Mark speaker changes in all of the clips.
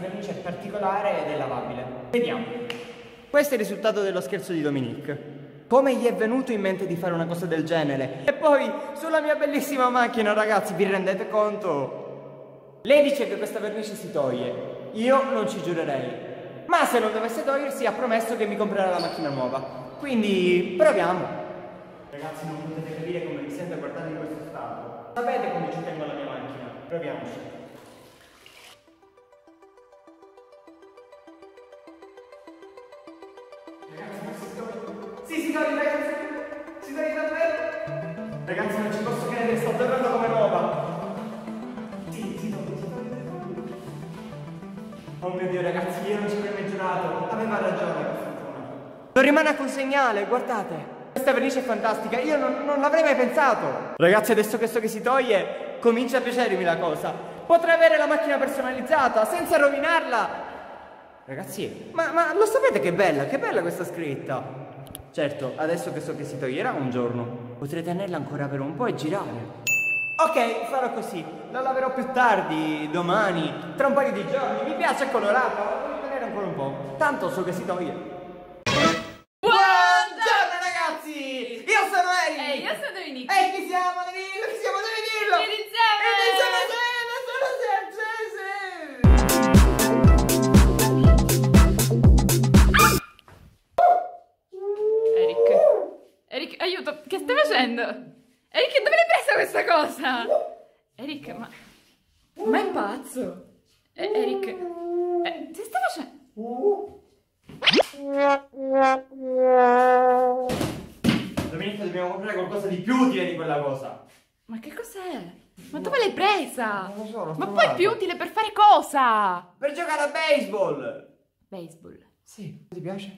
Speaker 1: vernice è particolare ed è lavabile. Vediamo. Questo è il risultato dello scherzo di Dominique. Come gli è venuto in mente di fare una cosa del genere? E poi, sulla mia bellissima macchina, ragazzi, vi rendete conto? Lei dice che questa vernice si toglie. Io non ci giurerei. Ma se non dovesse togliersi, ha promesso che mi comprerà la macchina nuova. Quindi, proviamo. Ragazzi, non potete capire come mi sento a guardare in questo stato. Sapete come ci tengo alla mia macchina? Proviamoci. Ragazzi, si toglie, ragazzi! Si toglie davvero! Ragazzi, non ci posso credere, sta tornando come nuova! Sì, si toglie. Oh mio Dio, ragazzi, io non ci avrei mai giurato. Aveva ragione, per fortuna. Non rimane alcun segnale, guardate! Questa vernice è fantastica, io non l'avrei mai pensato! Ragazzi, adesso che so che si toglie, comincia a piacermi la cosa. Potrei avere la macchina personalizzata, senza rovinarla! Ragazzi, ma lo sapete che bella questa scritta? Certo, adesso che so che si toglierà un giorno, potrei tenerla ancora per un po' e girare. Ok, farò così, la laverò più tardi, domani, tra un paio di giorni. Mi piace, è colorata, la voglio tenere ancora un po'. Tanto so che si toglie. Buongiorno ragazzi! Io sono Eric!
Speaker 2: E io sono Dominique!
Speaker 1: E chi siamo? Chi siamo? Devi dirlo!
Speaker 2: Iniziamo! Eric, aiuto, che stai facendo? Eric, dove l'hai presa questa cosa? Eric, ma è pazzo? Eric, che stai facendo?
Speaker 1: Domenica dobbiamo comprare qualcosa di più utile di quella cosa.
Speaker 2: Ma che cos'è? Ma dove l'hai presa?
Speaker 1: Non lo so, l'ho
Speaker 2: Ma
Speaker 1: trovata.
Speaker 2: poi più utile per fare cosa?
Speaker 1: Per giocare a baseball.
Speaker 2: Baseball.
Speaker 1: Sì, ti piace?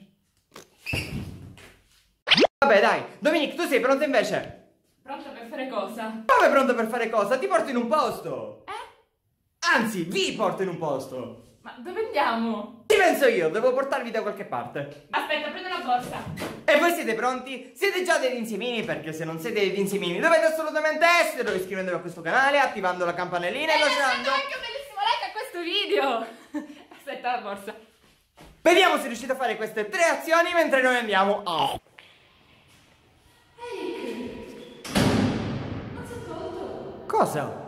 Speaker 1: Vabbè dai, Dominique, tu sei pronta invece?
Speaker 2: Pronto per fare cosa?
Speaker 1: Come pronto per fare cosa? Ti porto in un posto. Anzi, vi porto in un posto.
Speaker 2: Ma dove andiamo?
Speaker 1: Ci penso io, devo portarvi da qualche parte.
Speaker 2: Aspetta, prendo la borsa.
Speaker 1: E voi siete pronti? Siete già degli insiemini? Perché se non siete degli insiemini dovete assolutamente esserlo, iscrivendovi a questo canale, attivando la campanellina e lasciando
Speaker 2: anche un bellissimo like a questo video. Aspetta la borsa.
Speaker 1: Vediamo se riuscite a fare queste 3 azioni mentre noi andiamo.
Speaker 2: Non si è tolto.
Speaker 1: Cosa?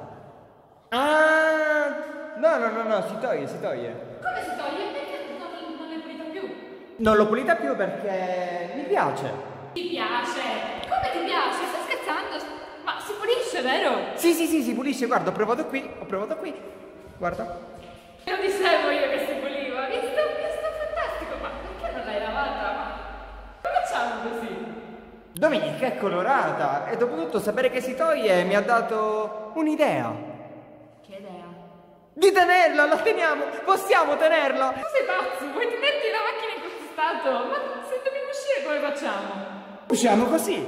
Speaker 1: Ah, no, si toglie.
Speaker 2: Come si toglie? Perché non l'hai pulita più?
Speaker 1: Non l'ho pulita più perché mi piace.
Speaker 2: Ti piace? Come ti piace? Stai scherzando? Ma si pulisce, vero?
Speaker 1: Sì, si pulisce, guarda, ho provato qui. Guarda.
Speaker 2: Lo dicevo io che si puliva. Visto fantastico, ma perché non l'hai lavata? Ma come facciamo così?
Speaker 1: Domenica è colorata e dopotutto sapere che si toglie mi ha dato un'idea.
Speaker 2: Che idea?
Speaker 1: Di tenerla, la teniamo, possiamo tenerla.
Speaker 2: Tu sei pazzo, vuoi tenerti la macchina in questo stato? Ma se dobbiamo uscire come facciamo?
Speaker 1: Usciamo così.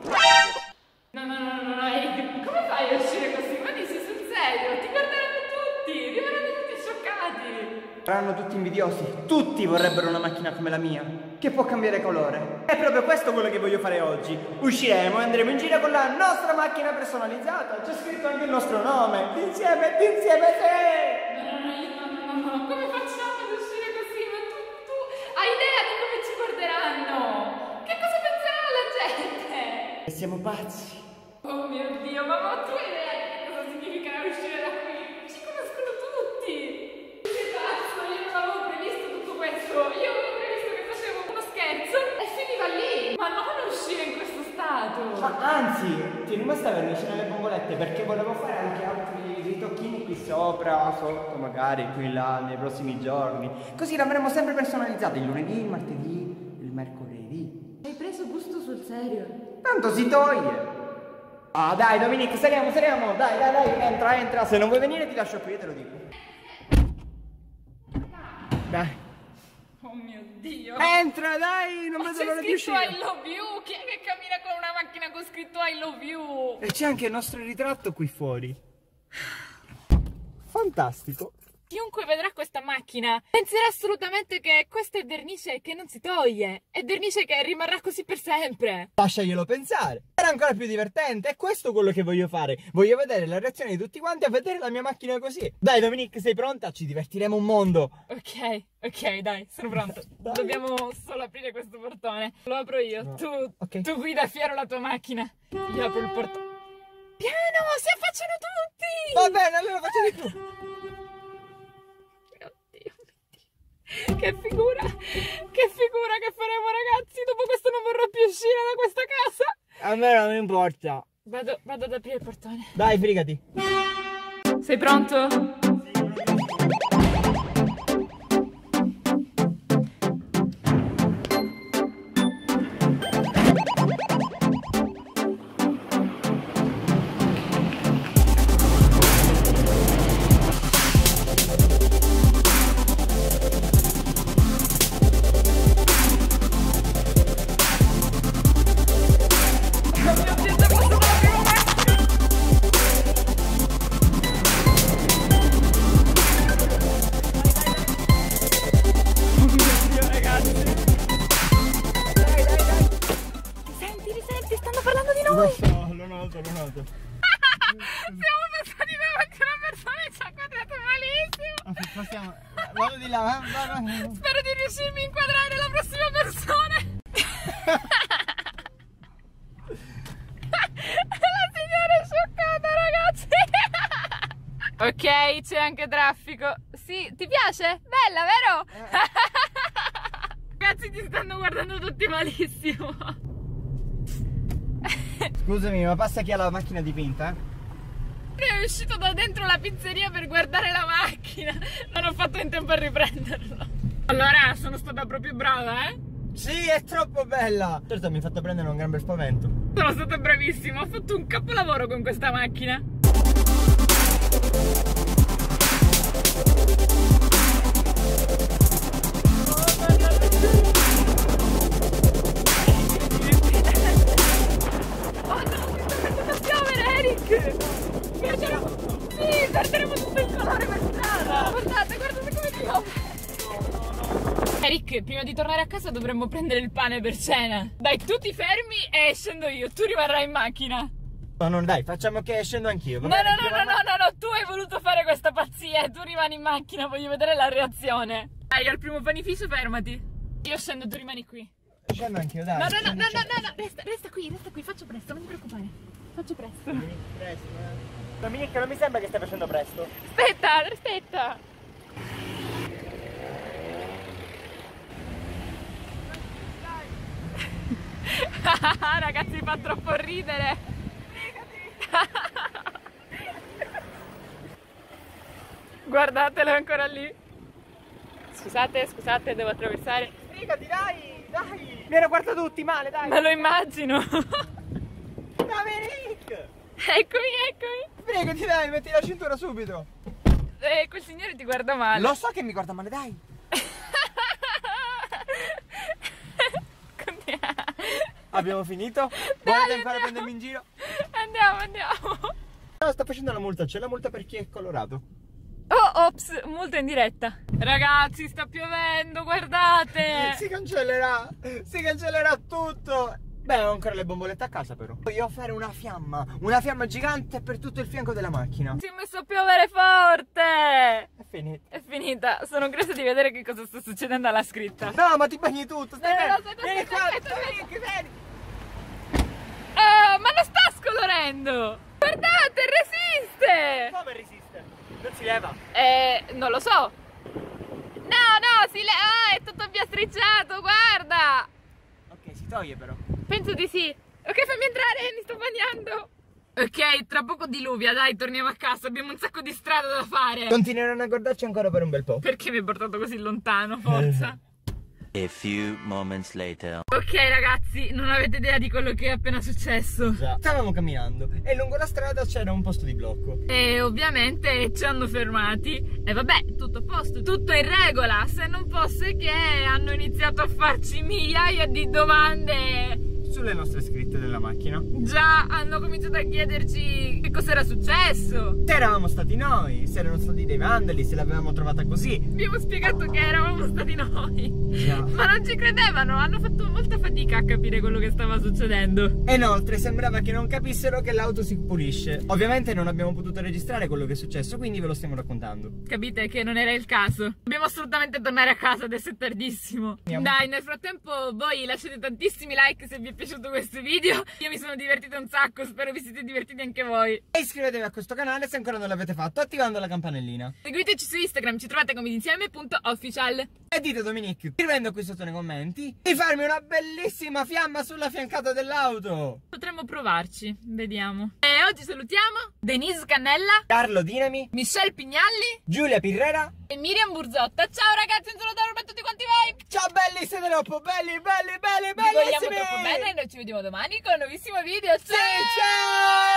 Speaker 2: No, Eric, come fai a uscire così? Ma dici sul serio? Ti guarderanno tutti, rimarranno tutti scioccati.
Speaker 1: Saranno tutti invidiosi, tutti vorrebbero una macchina come la mia, che può cambiare colore. È proprio questo quello che voglio fare oggi. Usciremo e andremo in giro con la nostra macchina personalizzata. C'è scritto anche il nostro nome. Insieme sì.
Speaker 2: No, come facciamo ad uscire così? Ma tu hai idea di come ci guarderanno? Che cosa penserà la gente?
Speaker 1: E siamo pazzi.
Speaker 2: Oh mio Dio, ma tu hai idea di che cosa significa uscire da qui? Ci conoscono tutti. Sei pazzo, io non avevo previsto tutto questo. Io avevo previsto che facevo uno scherzo e finiva lì. Ma non uscire in questo stato.
Speaker 1: Ma anzi, tieni questa vernice nelle bombolette perché volevo fare anche altri ritocchini qui sopra, sotto magari, qui là, nei prossimi giorni. Così l'avremo sempre personalizzata il lunedì, il martedì, il mercoledì.
Speaker 2: Hai preso gusto sul serio?
Speaker 1: Tanto si toglie. Ah dai Dominique, saliamo, dai, entra. Se non vuoi venire ti lascio qui, io te lo dico. Dai.
Speaker 2: Oh mio Dio.
Speaker 1: Entra, dai, non vedo l'ora di
Speaker 2: C'è scritto
Speaker 1: uscire.
Speaker 2: I love you. Chi è che cammina con una macchina con scritto I love you?
Speaker 1: E c'è anche il nostro ritratto qui fuori. Fantastico.
Speaker 2: Chiunque vedrà questa macchina penserà assolutamente che questa è vernice che non si toglie. È vernice che rimarrà così per sempre.
Speaker 1: Lasciaglielo pensare. sarà ancora più divertente. È questo quello che voglio fare. Voglio vedere la reazione di tutti quanti a vedere la mia macchina così. Dai Dominique, sei pronta? Ci divertiremo un mondo.
Speaker 2: Ok, dai, sono pronto.
Speaker 1: Dai.
Speaker 2: Dobbiamo solo aprire questo portone. Lo apro io.
Speaker 1: No.
Speaker 2: Tu
Speaker 1: Ok.
Speaker 2: guida fiero la tua macchina. Io apro il portone. Piano, si affacciano tutti!
Speaker 1: Va bene, allora facciamo di più.
Speaker 2: Mio Dio. Che figura che faremo, ragazzi. Dopo questo non vorrò più uscire da questa casa.
Speaker 1: A me non importa.
Speaker 2: Vado ad aprire il portone.
Speaker 1: Dai, frigati.
Speaker 2: Sei pronto?
Speaker 1: Lo noto.
Speaker 2: Siamo passati davanti a una persona e ci ha inquadrato malissimo.
Speaker 1: Possiamo... Vado di là, vai.
Speaker 2: Spero di riuscirmi a inquadrare la prossima persona. La signora è scioccata, ragazzi. Ok, c'è anche traffico. Sì, ti piace? Bella, vero? Ragazzi, ti stanno guardando tutti malissimo.
Speaker 1: Scusami, ma passa chi ha la macchina dipinta?
Speaker 2: È uscito da dentro la pizzeria per guardare la macchina. Non ho fatto in tempo a riprenderlo. Allora, sono stata proprio brava, eh?
Speaker 1: Sì, è troppo bella! Certo, mi hai fatto prendere un gran bel spavento.
Speaker 2: Sono stata bravissima, ho fatto un capolavoro con questa macchina. Sì, perderemo tutto il colore per strada. Guardate come piove. Eric, prima di tornare a casa dovremmo prendere il pane per cena. Dai, tu ti fermi e scendo io, tu rimarrai in macchina.
Speaker 1: No, non dai, facciamo che scendo anch'io.
Speaker 2: No, tu hai voluto fare questa pazzia e tu rimani in macchina, voglio vedere la reazione. Dai, al primo panificio fermati. Io scendo, tu rimani qui.
Speaker 1: Scendo anch'io, dai.
Speaker 2: No, resta qui, faccio presto, non ti preoccupare. Faccio presto.
Speaker 1: Dominique, non mi sembra che stai facendo presto.
Speaker 2: Aspetta. Ragazzi, mi fa troppo ridere. Guardatelo, è ancora lì. Scusate, devo attraversare.
Speaker 1: Sbrigati, dai! Mi ero guardato tutti male, dai!
Speaker 2: Me lo immagino.
Speaker 1: Dominique!
Speaker 2: Eccomi.
Speaker 1: Sbrigati, dai, metti la cintura subito!
Speaker 2: Quel signore ti guarda male.
Speaker 1: Lo so che mi guarda male, dai! Abbiamo finito? Volete ancora prendermi in giro?
Speaker 2: Andiamo.
Speaker 1: No, sta facendo la multa, c'è la multa per chi è colorato.
Speaker 2: Oh, ops, multa in diretta. Ragazzi, sta piovendo, guardate.
Speaker 1: Si cancellerà tutto. Beh, ho ancora le bombolette a casa però. Voglio fare una fiamma gigante per tutto il fianco della macchina.
Speaker 2: Si è messo a piovere forte.
Speaker 1: È
Speaker 2: finita. Sono curiosa di vedere che cosa sta succedendo alla scritta.
Speaker 1: No, ma ti bagni tutto, stai bene. Vieni qua,
Speaker 2: aspetta.
Speaker 1: vieni.
Speaker 2: Ma non sta scolorendo. Guardate, resiste.
Speaker 1: Come resiste? Non si leva.
Speaker 2: Non lo so. No, si leva. È tutto piastricciato, guarda.
Speaker 1: Ok, si toglie però.
Speaker 2: Penso di sì. Ok, fammi entrare, mi sto bagnando. Ok, tra poco diluvia, dai, torniamo a casa. Abbiamo un sacco di strada da fare.
Speaker 1: Continueranno a guardarci ancora per un bel po'.
Speaker 2: Perché mi hai portato così lontano, forza?
Speaker 3: A few moments later.
Speaker 2: Ok ragazzi, non avete idea di quello che è appena successo.
Speaker 1: Già. Stavamo camminando e lungo la strada c'era un posto di blocco.
Speaker 2: E ovviamente ci hanno fermati. E vabbè, tutto a posto, tutto in regola. Se non fosse che hanno iniziato a farci migliaia di domande
Speaker 1: sulle nostre scritte della macchina.
Speaker 2: Già, hanno cominciato a chiederci che cos'era successo.
Speaker 1: Se eravamo stati noi, se erano stati dei vandali, se l'avevamo trovata così.
Speaker 2: Abbiamo spiegato che eravamo stati noi.
Speaker 1: Già.
Speaker 2: Ma non ci credevano, hanno fatto molta fatica a capire quello che stava succedendo.
Speaker 1: E inoltre sembrava che non capissero che l'auto si pulisce. Ovviamente non abbiamo potuto registrare quello che è successo, quindi ve lo stiamo raccontando.
Speaker 2: Capite che non era il caso. Dobbiamo assolutamente tornare a casa, adesso è tardissimo.
Speaker 1: Andiamo.
Speaker 2: Dai, nel frattempo voi lasciate tantissimi like se vi è piaciuto questo video. Io mi sono divertita un sacco, spero vi siete divertiti anche voi.
Speaker 1: E iscrivetevi a questo canale se ancora non l'avete fatto, attivando la campanellina.
Speaker 2: Seguiteci su Instagram, ci trovate come insieme.official.
Speaker 1: E dite a Dominique, scrivendo qui sotto nei commenti, di farmi una bellissima fiamma sulla fiancata dell'auto.
Speaker 2: Potremmo provarci, vediamo. E oggi salutiamo Denise Cannella,
Speaker 1: Carlo Dinami,
Speaker 2: Michelle Pignalli
Speaker 1: Giulia Pirrera
Speaker 2: e Miriam Burzotta. Ciao ragazzi, un saluto per tutti quanti voi.
Speaker 1: Ciao belli, siete troppo belli, belli, belli,
Speaker 2: Vi vogliamo
Speaker 1: bellissimi.
Speaker 2: troppo bene e noi ci vediamo domani con un nuovissimo video. Ciao!
Speaker 1: Sì, ciao!